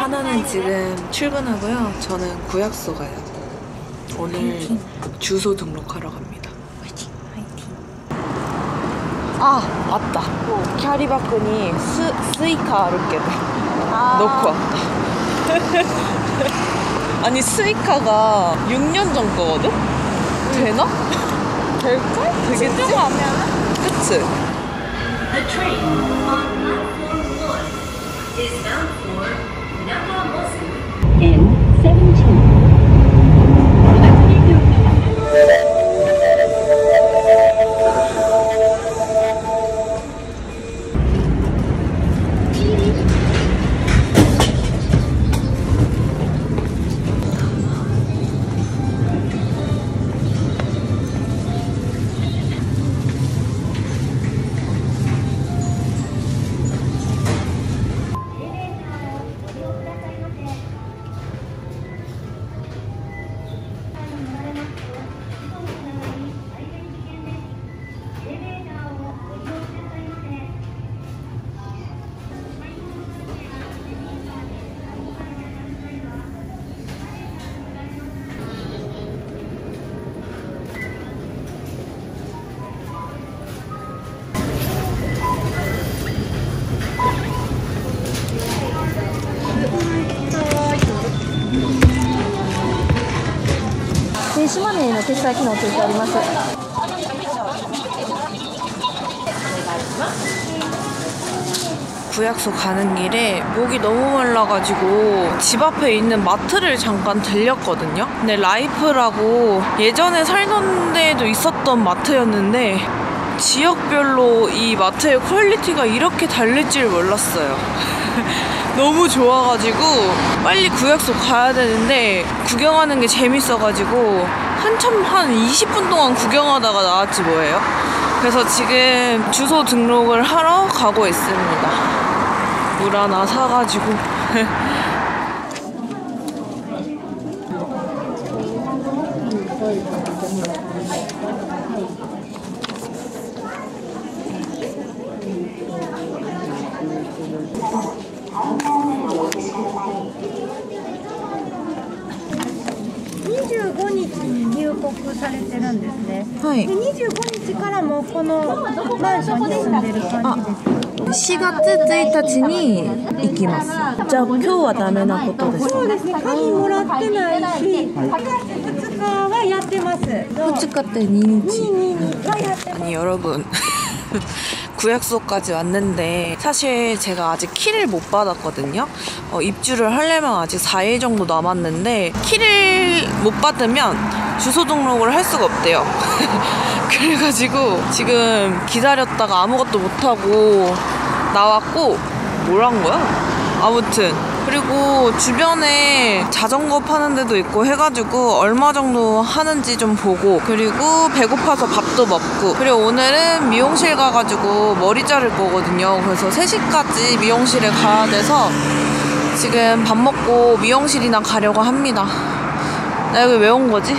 하나는 지금 출근하고요. 저는 구약소 가요. 오늘 화이팅. 주소 등록하러 갑니다. 화이팅! 화이팅! 아! 맞다! 캐리바크니 스이카 아르게도 넣고 왔다. 아니 스이카가 6년 전 거거든? 되나? 될걸? 되겠지? 진짜가 그치? The train on platform 1 is bound for Nakamosu N17. 구약소 가는 길에 목이 너무 말라가지고 집 앞에 있는 마트를 잠깐 들렸거든요. 근데 라이프라고 예전에 살던 데에도 있었던 마트였는데 지역별로 이 마트의 퀄리티가 이렇게 다를 줄 몰랐어요. 너무 좋아가지고 빨리 구약소 가야 되는데 구경하는 게 재밌어가지고 한참 한 20분 동안 구경하다가 나왔지 뭐예요. 그래서 지금 주소 등록을 하러 가고 있습니다. 물 하나 사가지고. はい。で25日からもこのマンションに住んでる感じです。4月1日に行きます。じゃあ今日はダメなことですか？そうですね。鍵もらってないし、2日はやってます。2日って2日はやってます。 아니 여러분 구약소까지 왔는데 사실 제가 아직 키를 못 받았거든요. 입주를 하려면 아직 4일 정도 남았는데 키를 못 받으면 주소 등록을 할 수가 없대요. 그래가지고 지금 기다렸다가 아무것도 못하고 나왔고 뭘 한 거야? 아무튼 그리고 주변에 자전거 파는 데도 있고 해가지고 얼마 정도 하는지 좀 보고 그리고 배고파서 밥도 먹고 그리고 오늘은 미용실 가가지고 머리 자를 거거든요. 그래서 3시까지 미용실에 가야 돼서 지금 밥 먹고 미용실이나 가려고 합니다. 나 여기 왜 온 거지?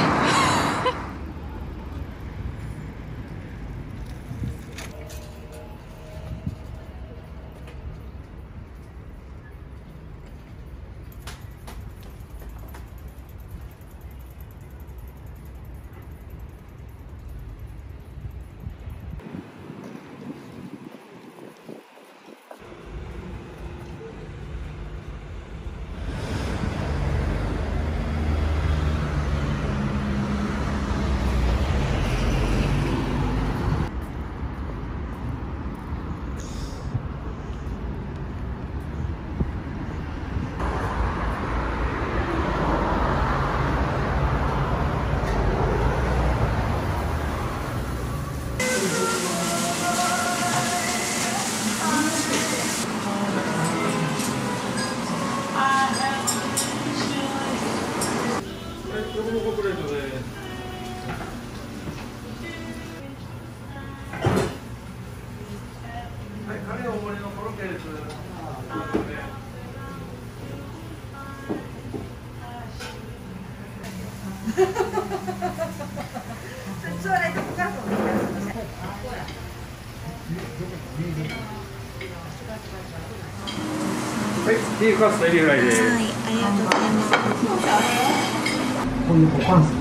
はい、ビーフカツとエビフライです。 はい、ありがとうございます。 こういう股関節。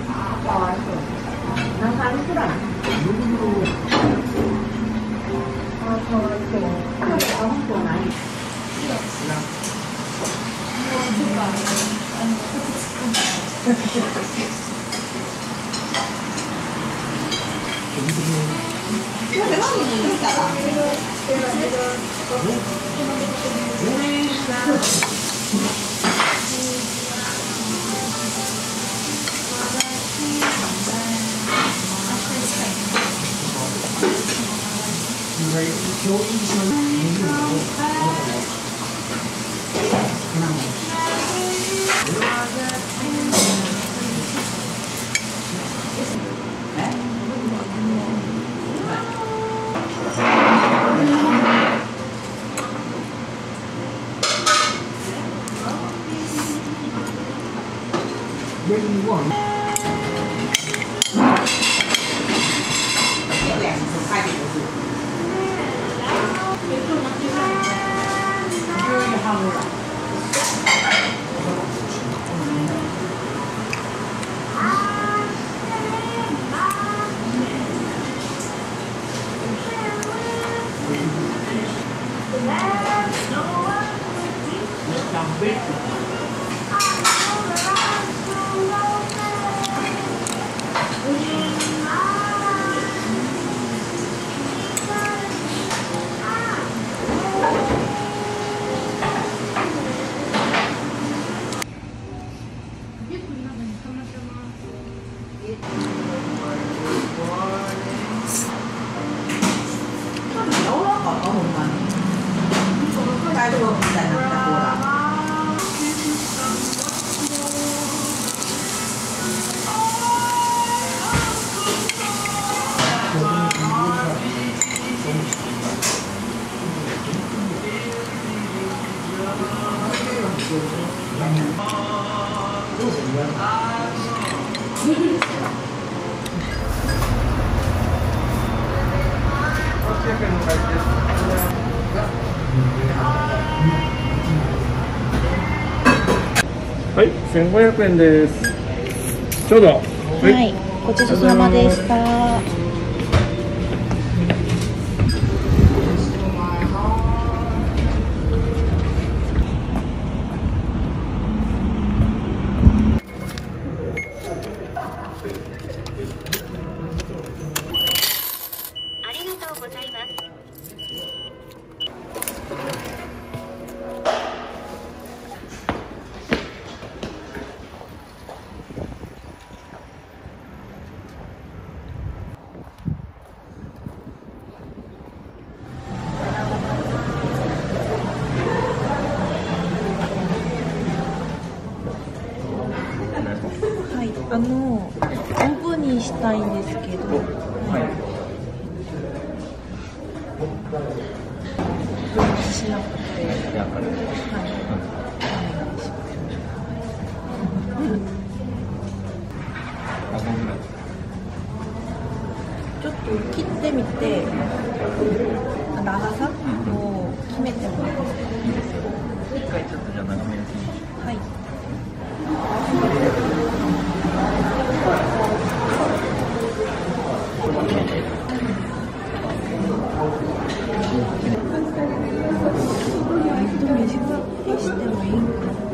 はい、1500円です。ちょうど。 はい、ごちそうさまでした。オーブンにしたいんですけど、しなくて、ちょっと切ってみて、長さを決めてもいいですか？ 一回ちょっとじゃあ長めにしましょう。 はい。短くしてもいいんかな。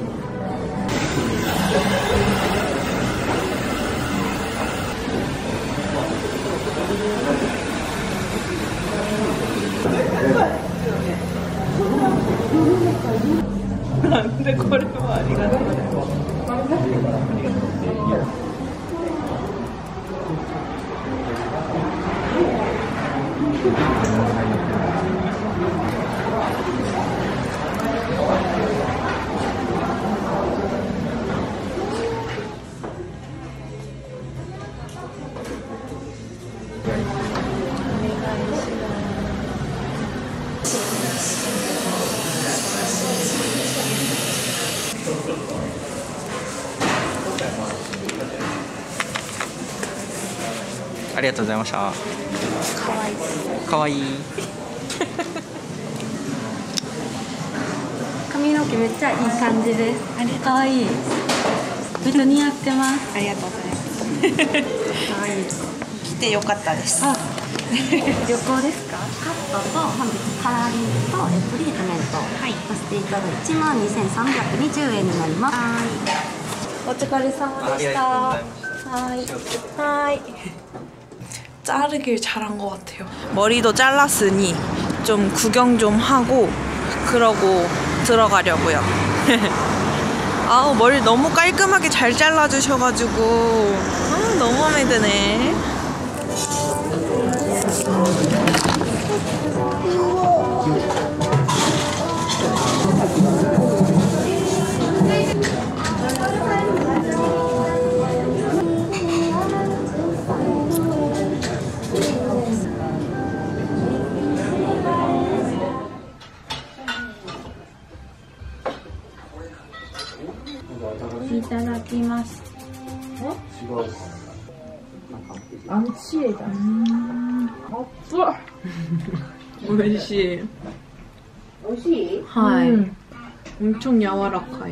なんでこれはありがとうございます。 ありがとうございました。 かわいい。 かわいい。 髪のめっちゃいい感じです。かわいい。めっちゃ似合ってます。 ありがとうございます。 かわいい。 来てよかったです。 旅行ですか？ カットと本日カラーリングとトリートメントさせていただいて12,320円になります。 お疲れ様でした。はい。はい。 자르길 잘한 것 같아요. 머리도 잘랐으니 좀 구경 좀 하고 그러고 들어가려고요. 아우 머리 너무 깔끔하게 잘 잘라주셔가지고 너무 마음에 드네. いただきます。안 취해다. 오이시. 오이시? 하이. 엄청 야와라카이.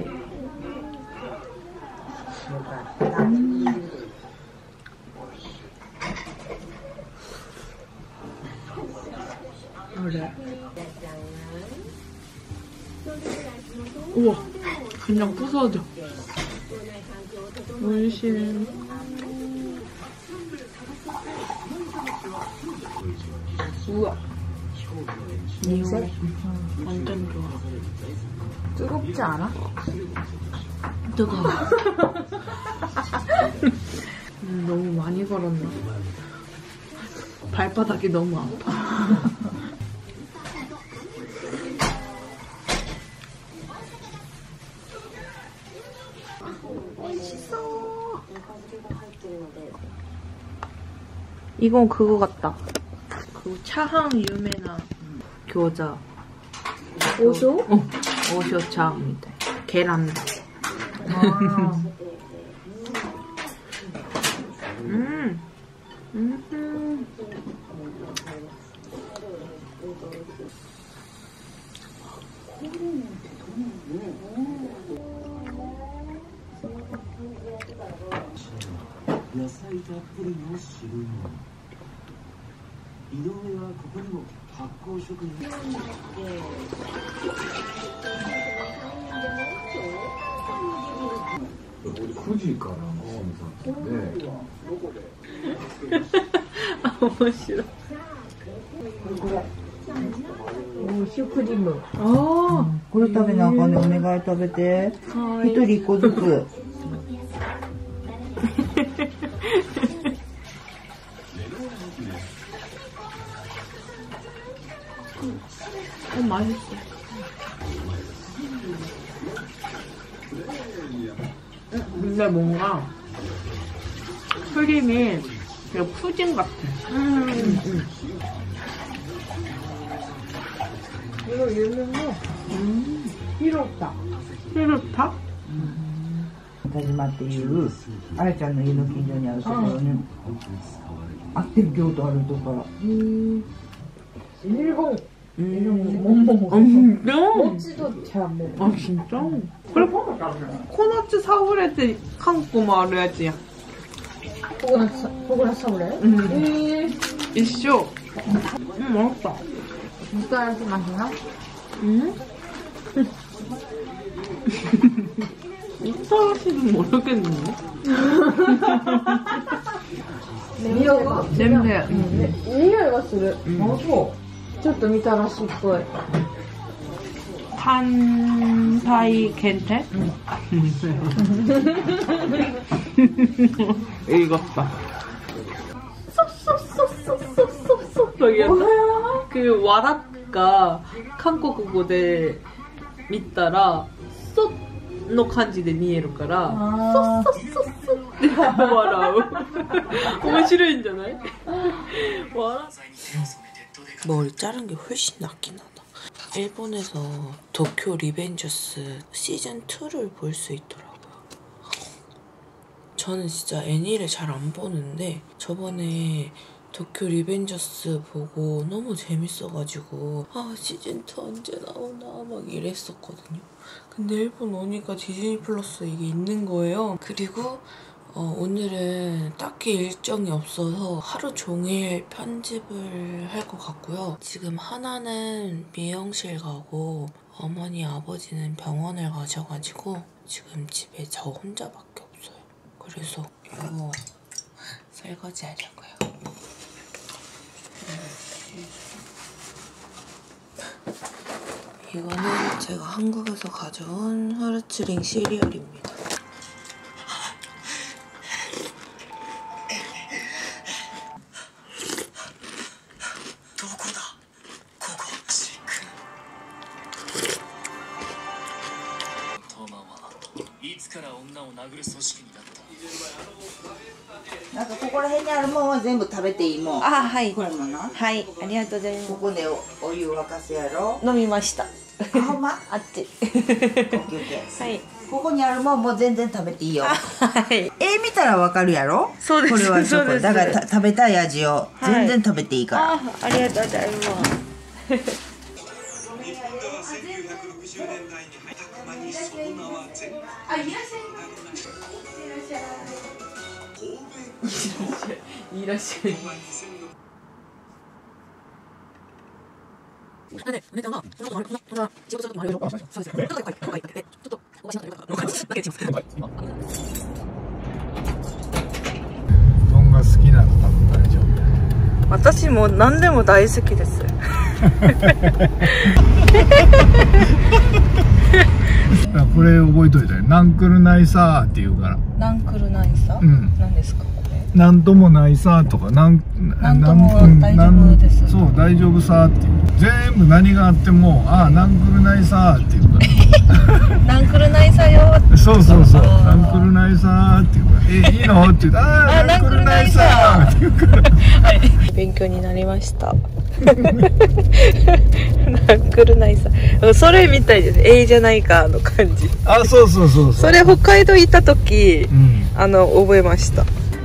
그래. 우와. 그냥 부서져. 오이시. 우와. 냄새? 완전 좋아. 뜨겁지 않아? 뜨거워. 너무 많이 걸었네. 발바닥이 너무 아파. 이건 그거 같다. 그 차항 유명한 교자. 오쇼? 오쇼차입니다. 계란. 아, 멋있어. 슈크림. これ食べなあかんね。お願い食べて。一人一個ずつ。 맛있어. 근데 뭔가 크림이 되게 푸딩 같아. 이거 유명해. 히로타. 히로타? 田島っていうあやちゃんの家の近所にあるところにあってる京都あるところ。 일본. 진짜? 아 진짜? 그래 코코넛 사브레 한국 말해야지. 코코넛 사브레? 이쇼. 맛있다. 진짜 맛있나? 이따라시는 모르겠는데? 냄새. 匂いがする。ちょっとみたらしっぽい。 한사이 켄테? 읽었다. 쏙쏙쏙쏙쏙쏙쏙 그 와라가 한국어で見たら 쏙の漢字で見えるから 쏙쏙쏙쏙って笑う。面白いんじゃない？ 머리 자른 게 훨씬 낫긴 하다. 일본에서 도쿄 리벤져스 시즌2를 볼 수 있더라고요. 저는 진짜 애니를 잘 안 보는데 저번에 도쿄 리벤져스 보고 너무 재밌어가지고 아 시즌2 언제 나오나 막 이랬었거든요. 근데 일본 오니까 디즈니 플러스 이게 있는 거예요. 그리고 오늘은 딱히 일정이 없어서 하루 종일 편집을 할 것 같고요. 지금 하나는 미용실 가고 어머니 아버지는 병원을 가셔가지고 지금 집에 저 혼자밖에 없어요. 그래서 이거 설거지 하려고요. 이거는 제가 한국에서 가져온 하르츠링 시리얼입니다. なんかここら辺にあるもんは全部食べていいもん。 あ、はい。 これもな。 はい、ありがとうございます。 ここでお湯沸かすやろ。 飲みました。 あ、ほんま？ あっち。 オッケーオッケー。 はい。 ここにあるもんもう全然食べていいよ。 はい。 見たらわかるやろ。 そうです。 これはチョコ。 そうです。 だから食べたい味を全然食べていいから。 あ、ありがとうございます。いらっしゃい。ね、お値段がその仕事する時もあるでしょ。そうですよ。ちょっとちょっとおかしな感じだけします。 うどんが好きなの多分大丈夫。 私も何でも大好きです。 これ覚えといたよ。なんくるないさーって言うから。 なんくるないさ。 うん。 何ですかこれ。 なんともないさーとかなんとも大丈夫です。 そう大丈夫さーって言う。全部何があってもなんくるないさーって言うから。 なんくるないさよ。 そうそうそう。なんくるないさーって言うから。いいのって言うとなんくるないさーって言うから。 はい。勉強になりました。なんくるないさ。それみたいです。じゃないかの感じ。 そうそうそうそう。 それ北海道行った時、 うん、 覚えました。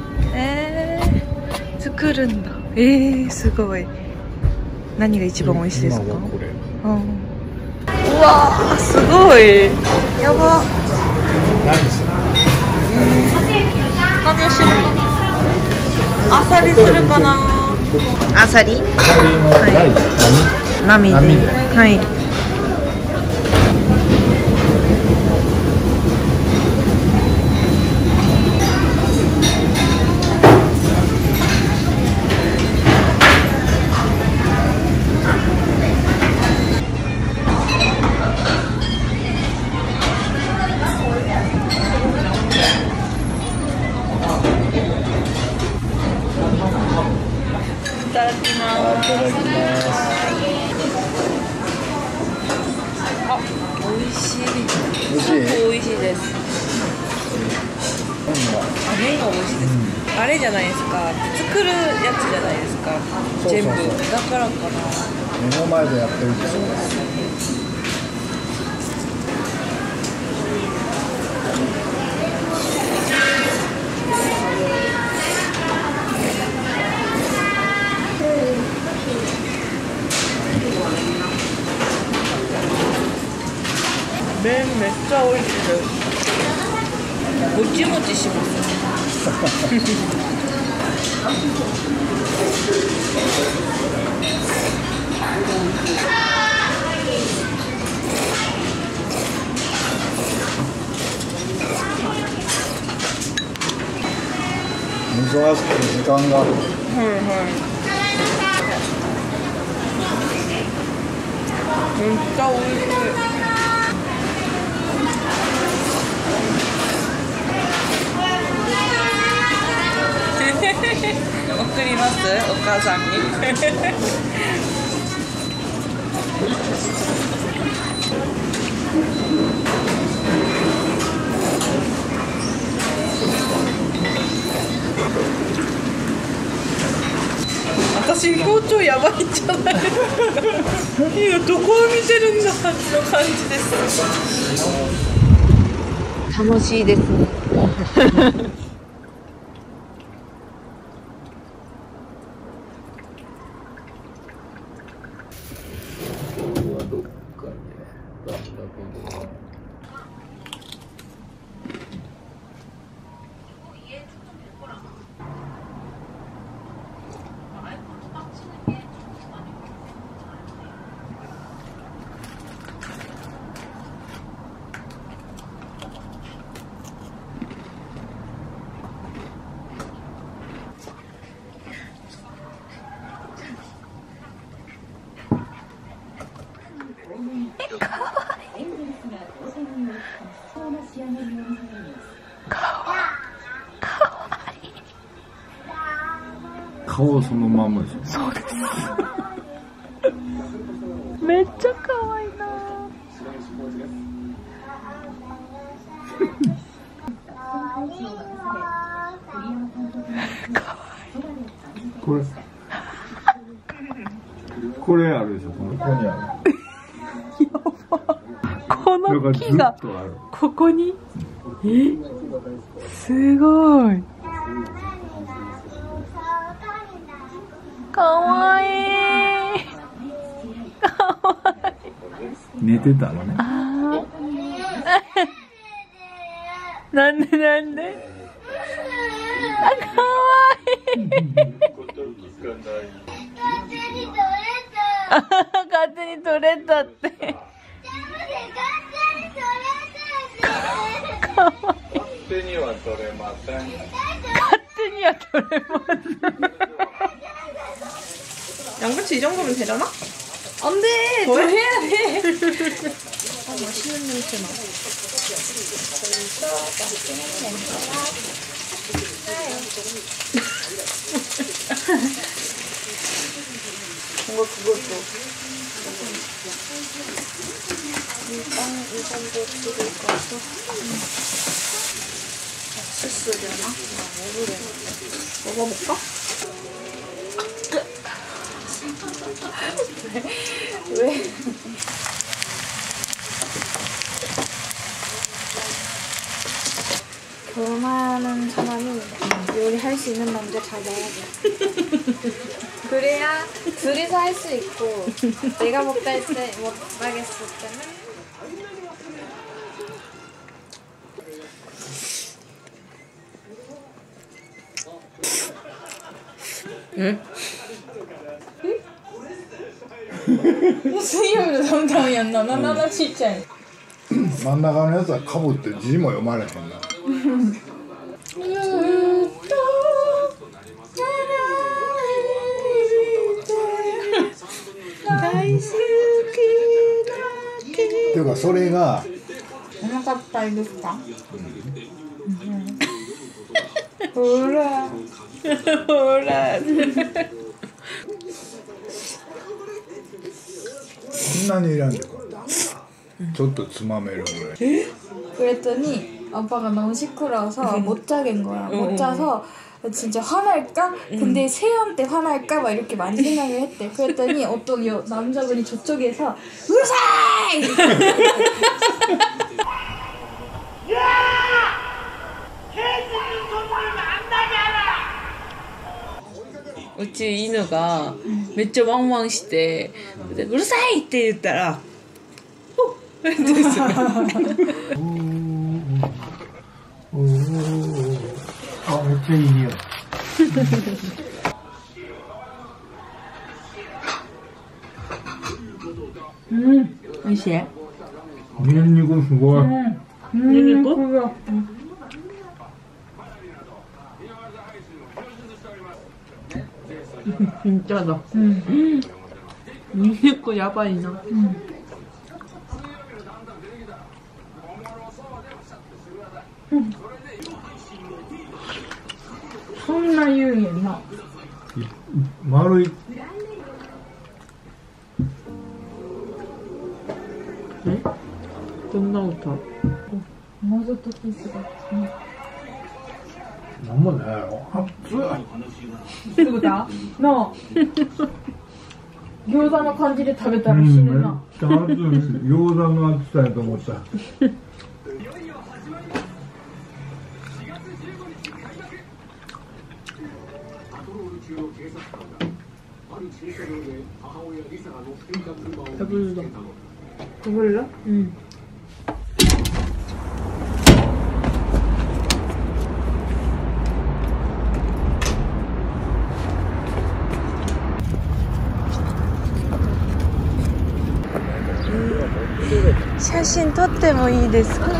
作るんだ。すごい。何が一番美味しいですか？ 今はこれ。 うわー、すごい。やば。 何する？ 何をするかな。あさりするかな。あさり？ あさりのライス。 波で。はい。いただきます。あ、美味しい。すごく美味しいです。麺が美味しいです。あれじゃないですか。作るやつじゃないですか。全部。だからかな。 目の前でやってるでしょ。 麺めっちゃ美味しいです。もちもちします。 水をやすく時間が。 はいはい。めっちゃ美味しい。送りますお母さんに。私包丁やばいんじゃないですか。いやどこを見てるんだの感じです。楽しいですね。 顔そのまんまでしょ。 そうです。めっちゃ可愛いな。 これあるでしょ。ここにある。 この木がずっとある。 ここに。すごい。かわいい。かわいい。 寝てたのね。 なんでなんで。あ、かわいい。勝手に取れたって。 勝手には取れません。 勝手には取れません。 양배추 이 정도면 되려나? 안 돼! 더 해야 돼! 아, 맛있는 냄새 나. 뭔가 그것도. 이 정도 들을 거서 맛있으려나? 모르겠는데. 먹어볼까? 왜? 결혼하는 사람은 요리할 수 있는 남자 잘 나야 돼. 그래야 둘이서 할 수 있고 내가 못하겠을 때는 응?水曜日のダウンタウンやんな。なんなちっちゃい。 真ん中のやつはかぶって字も読まれへんな。 大好きっていうかそれがお腹いっぱいですか？ほらほらそんなに選んでこれちょっとつまめるぐらい 그랬더니 아빠가 너무 시끄러워서 못 자겠는 거야. 못 자서 진짜 화날까? 근데 세연한테 화날까? 막 이렇게 많이 생각을 했대. 그랬더니 어떤 남자분이 저쪽에서 우르사이! うち犬がめっちゃワンワンしてでうるさいって言ったらおっってするあ、めっちゃいい匂い美味しい。 ニンニクすごいニンニク？진짜 나. 니네 야바이나. そんな言うんやな。 丸いどんな歌？ 謎解きすが。 なんもないやろ熱いってことなあ餃子の感じで食べたら死ぬな。 めっちゃ熱い餃子の熱さやと思った 배불러. 배불러? 응. 사진 撮ってもいいですか?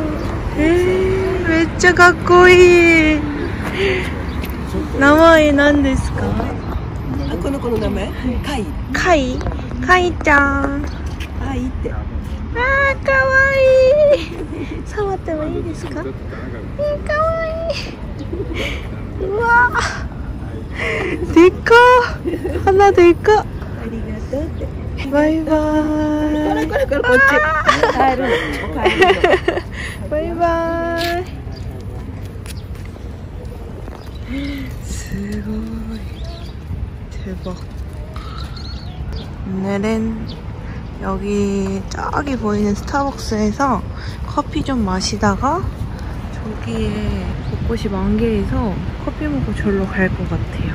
めっちゃかっこいい。名前何ですか？この子の名前？カイ。カイ？カイちゃん。カイって。あー、かわいい。 ってもいいですか？かわいい。うわでっかー、花でっか。ありがとうって。バイバーイ。これこっち。帰るの。バイバーイ。すごい。대박. 오늘은 여기 저기 보이는 스타벅스에서 커피 좀 마시다가 저기에 벚꽃이 만개해서 커피 먹고 절로 갈 것 같아요.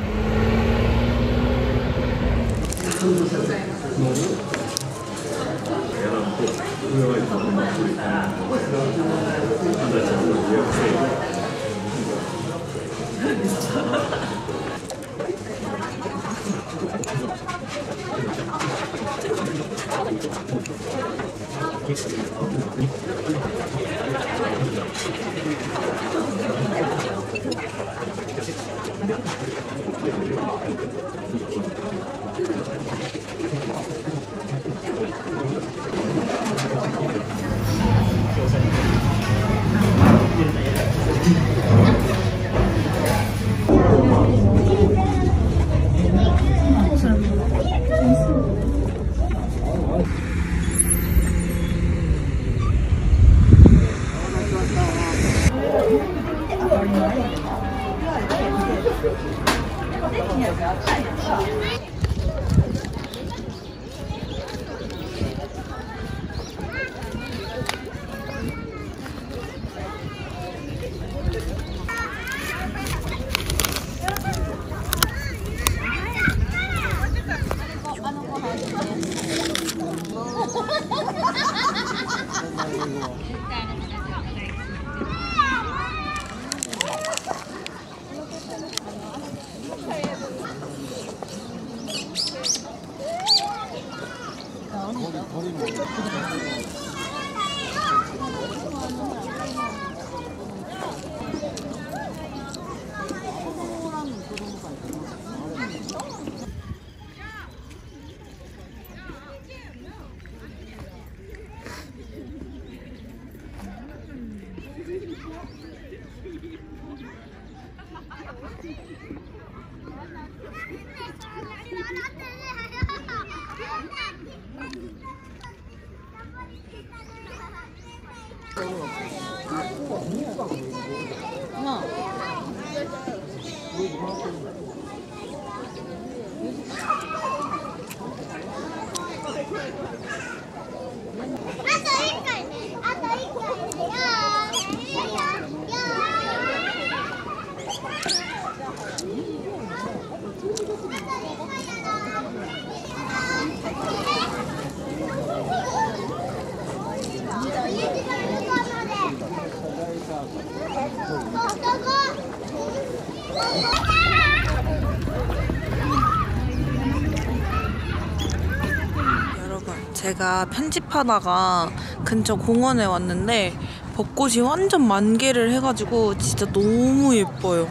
제가 편집하다가 근처 공원에 왔는데 벚꽃이 완전 만개를 해가지고 진짜 너무 예뻐요.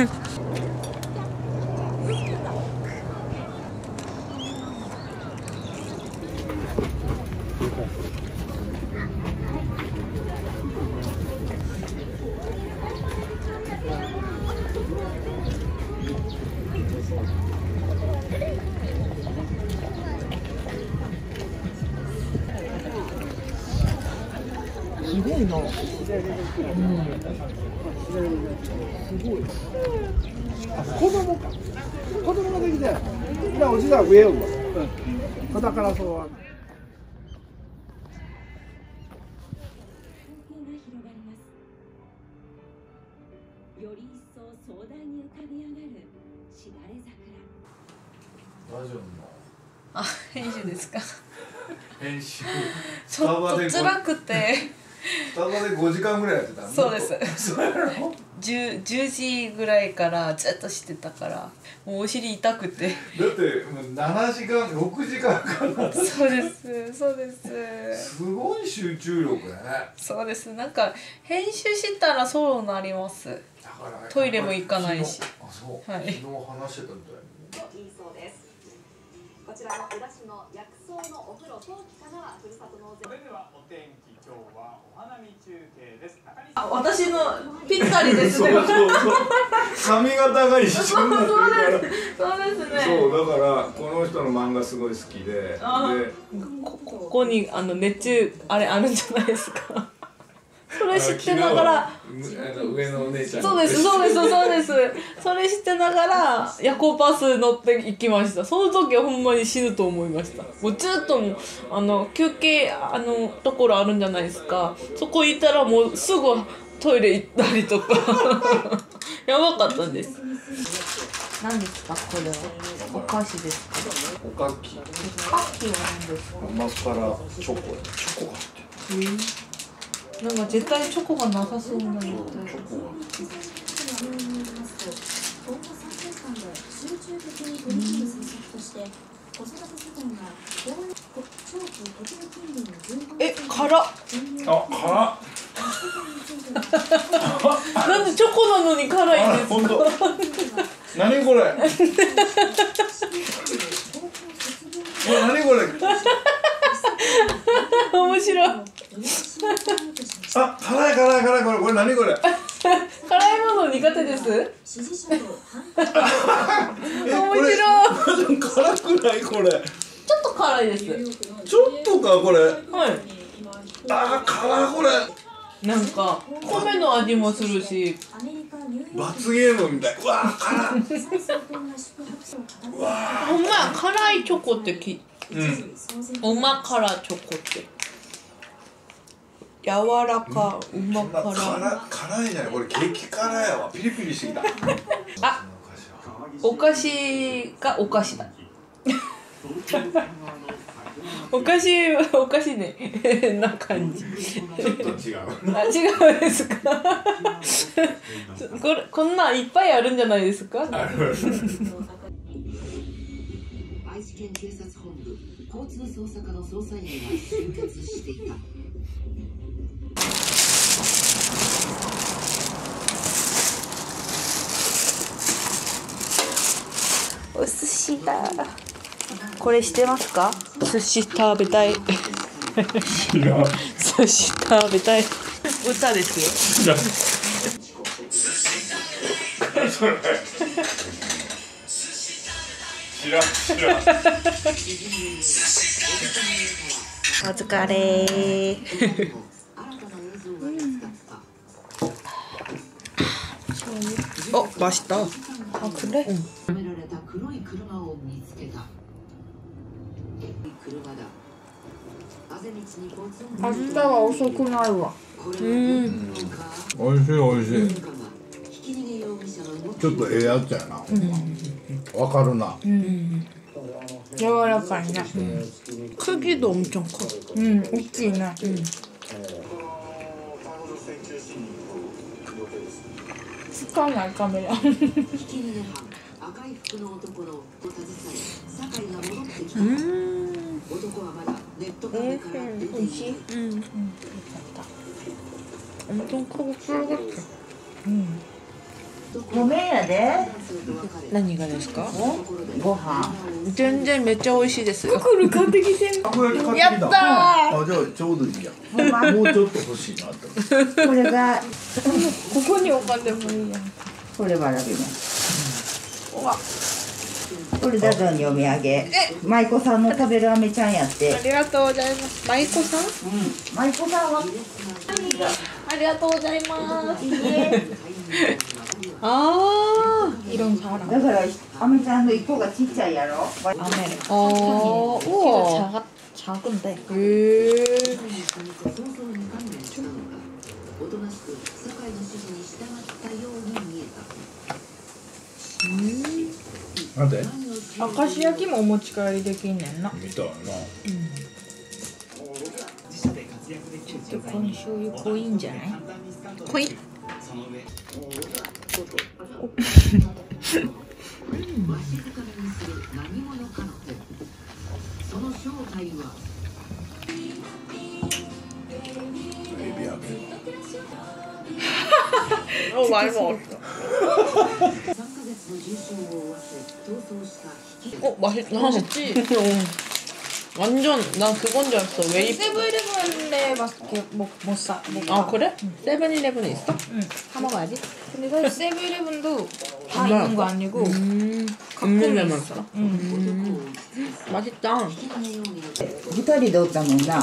아, 編集ですか？ 編集ちょっと辛くてスタバで5時間ぐらいやってたの？ そうです。 そうやろ 10時ぐらいからずっとしてたからもうお尻痛くて。 だってもう7時間6時間かな。 そうですそうです。 すごい集中力だね。 そうです。なんか編集したらそうなります。 だからね、 トイレも行かないし。 あ、そう。 はい。 昨日話してたみたいに。 いいそうです。こちらの宇陀市の薬草のお風呂冬季からはふるさと納税。 それではお天気、今日はお花あ、私のぴったりですね。 そう髪型が一緒になってるからそうですね。 そうだからこの人の漫画すごい好きでここに熱中あれあるんじゃないですか。それ知ってながら上のお姉ちゃんそうですそうですそうです。それ知ってながら夜行バス乗って行きました。その時はほんまに死ぬと思いました。もうずっともう休憩ところあるんじゃないですか。そこ行ったらもうすぐトイレ行ったりとかやばかったんです。何ですかこれは？お菓子ですか？ おかきおかきは何ですか？ 甘辛チョコが入ってる。 なんか絶対チョコがなさそうなので。え、辛っ。 あ、辛っ。 なんでチョコなのに辛いんですか？ 本当。何これ？何これ？ 面白い。 あ、辛い辛い辛いこれ何これ？ 辛いもの苦手です。面白い。 辛くないこれ？ ちょっと辛いです。 ちょっとかこれ？ はい。 あ、辛いこれ。 なんか米の味もするし。 罰ゲームみたい。うわー辛い。うわー。 ほんまや辛いチョコってうま辛チョコって柔らかうま辛いじゃないこれ激辛やわ。ピリピリしてきた。 あ、お菓子がお菓子だ。お菓子ねな感じ。 ちょっと違う。 あ、違うですか。こんなんいっぱいあるんじゃないですか。 ある。 愛知県警察本部交通捜査課の捜査員が集結していた。 お寿司だ。これしてますか？寿司食べたい。寿司食べたい。歌ですよ。 それ。知らん。 お疲れ。お、バシタ。あ、これ。 止められた黒い車を見つけた。車だ。あぜ道に交通。 明日は遅くなるわ。 おいしいおいしい。ちょっとええやつやな。わかるな。 柔らかいな。 크기도 엄청 커. 大きいな。使わないカメラ。 おいしい。엄청 크고 쫄깃해. 米やで。 何がですか？ ご飯。 全然めっちゃ美味しいですよ。 これ買ってきて。 やったー。 あ、じゃあちょうどいいや。もうちょっと欲しいなと。 これがここに置かんでもいいやん。 これわらびます。これダゾンにお土産。舞妓さんの食べる飴ちゃんやって。 ありがとうございます。舞妓さん？ 舞妓さんはありがとうございます。 いいね。 あだから飴ちゃんの一個がちっちゃいやろ。 あ、우와. 작은데. なんで？ 明石焼きもお持ち帰りできんねんな。 みたいな。 この醤油濃いんじゃない？ 濃い。많이 먹었어. 맛있다. 맛있지? 완전 난 그건 줄 알았어. 웨이프. 세브일레븐에밖에 못 사. 아 그래? 세븐일레븐에 있어? 응. 사 먹어야지. 근데 사실 세브일레븐도 다 있는 거 아니고 가끔 있는 데만 있어. 있어? 맛있다. 2人でおったもんな。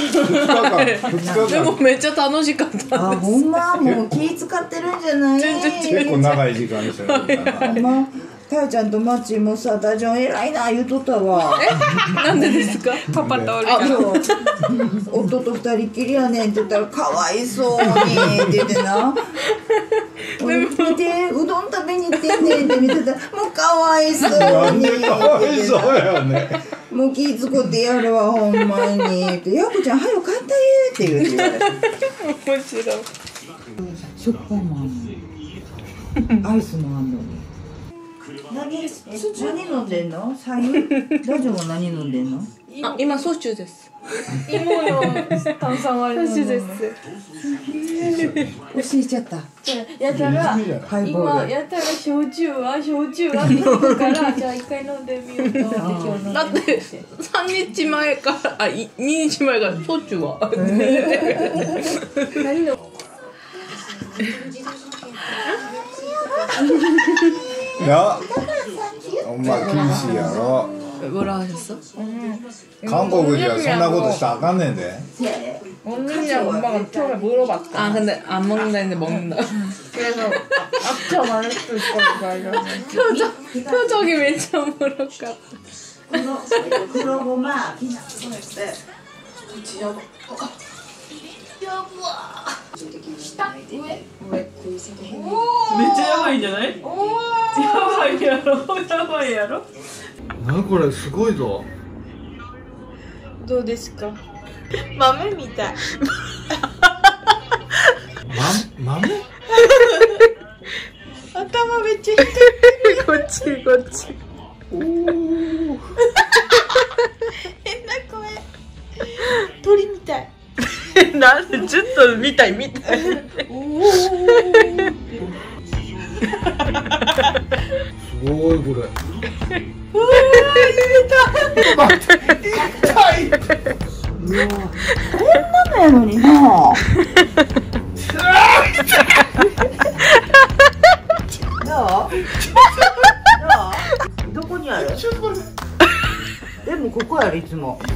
2日間めっちゃ楽しかったあ、ほんまもう気使ってるんじゃない？ 結構長い時間でしたね。 ほんま。たやちゃんとマッチもさ、ダジョン偉いな言うとったわ。 なんでですか？パパと俺が。 夫と2人っきりやねんって言ったら、かわいそうにって言ってな。見て、うどん食べに行ってんねんって見てたら、もうかわいそうにってかわいそう言ってやね。 た。もう気使ってやるわ、ほんまに。って、やこちゃん、はよ帰ったって言うて言われて。 面白い。 しょっぱいもあんの。アイスもあんのに。何飲んでんの？サイン？ラジオも何飲んでんの？ あ、今ソチュです。 芋の炭酸割りの。 ソチュです。 教えちゃった。 やったらハイボール。 今やったら焼酎はって言うからじゃあ一回飲んでみようと思って今日飲んでだって3日前から2日前からソチュは。 何のいや、ほんま厳しいやろ。 뭐라 하셨어? 韓国ではそんなことしたらあかんねんで。 언니랑 엄마가 처음에 물어봤다. 아 근데 안 먹는다 했는데 먹는다. 그래서 악차 말할 수 있거든요. 표정이 왜 저물어 같아. 黒ごま。 めっちゃやばいんじゃない？やばいやろ、やばいやろ。 なこれすごいぞ。 どうですか？豆みたい。 豆？ 頭めっちゃ痛い。こっちこっち。 おお。 変な声。鳥みたい。 なんでちょっと見たい見たい。 すごいこれ。 痛い。こんなのやのにな。どう？どこにある？でもここやるいつも。